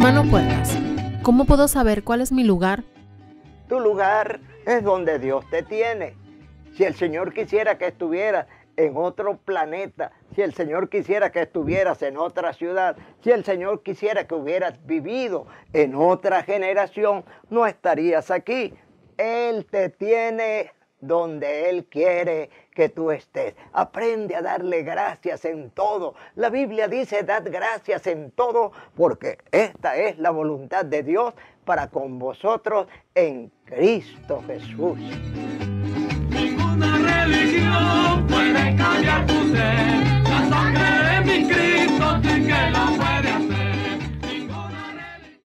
Hermano Puertas, ¿cómo puedo saber cuál es mi lugar? Tu lugar es donde Dios te tiene. Si el Señor quisiera que estuvieras en otro planeta, si el Señor quisiera que estuvieras en otra ciudad, si el Señor quisiera que hubieras vivido en otra generación, no estarías aquí. Él te tiene donde Él quiere que tú estés. Aprende a darle gracias en todo. La Biblia dice, dad gracias en todo, porque esta es la voluntad de Dios para con vosotros en Cristo Jesús. Ninguna religión puede cambiar tu ser.